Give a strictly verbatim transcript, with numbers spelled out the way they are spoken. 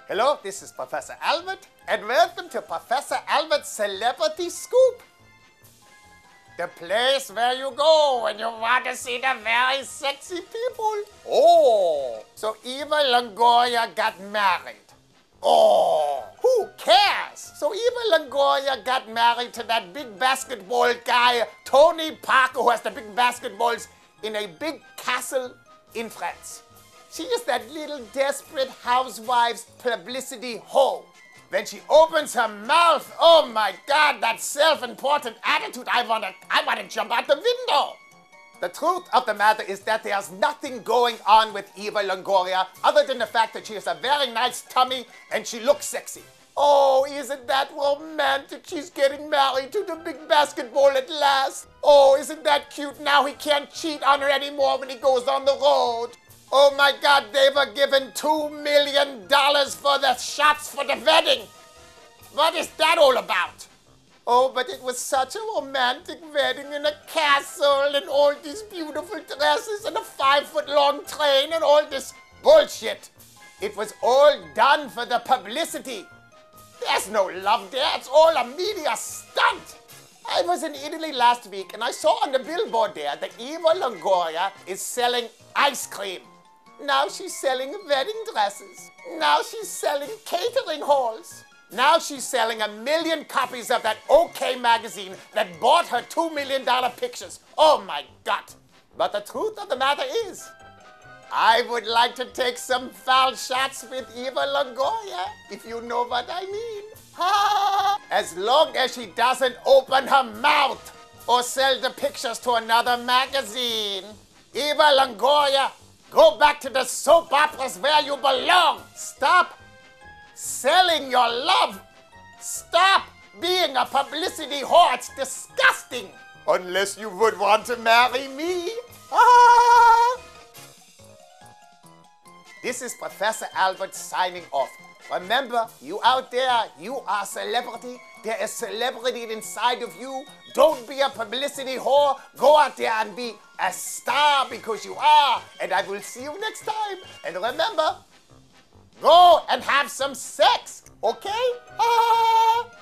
Hello, this is Professor Albert, and welcome to Professor Albert's Celebrity Scoop. The place where you go when you want to see the very sexy people. Oh, so Eva Longoria got married. Oh, who cares? So Eva Longoria got married to that big basketball guy, Tony Parker, who has the big basketballs in a big castle in France. She is that little desperate housewife's publicity whore. When she opens her mouth, oh my God, that self-important attitude, I wanna, I wanna jump out the window. The truth of the matter is that there's nothing going on with Eva Longoria other than the fact that she has a very nice tummy and she looks sexy. Oh, isn't that romantic? She's getting married to the big basketball at last. Oh, isn't that cute? Now he can't cheat on her anymore when he goes on the road. Oh my God, they were given two million dollars for the shots for the wedding. What is that all about? Oh, but it was such a romantic wedding in a castle and all these beautiful dresses and a five-foot-long train and all this bullshit. It was all done for the publicity. There's no love there. It's all a media stunt. I was in Italy last week and I saw on the billboard there that Eva Longoria is selling ice cream. Now she's selling wedding dresses. Now she's selling catering halls. Now she's selling a million copies of that OK magazine that bought her two million dollar pictures. Oh my God. But the truth of the matter is, I would like to take some foul shots with Eva Longoria, if you know what I mean. Ha! As long as she doesn't open her mouth or sell the pictures to another magazine. Eva Longoria, go back to the soap operas where you belong. Stop selling your love. Stop being a publicity whore. It's disgusting. Unless you would want to marry me. Ah! This is Professor Albert signing off. Remember, you out there, you are a celebrity. There is celebrity inside of you. Don't be a publicity whore. Go out there and be a star because you are. And I will see you next time. And remember, go and have some sex, okay? Ah!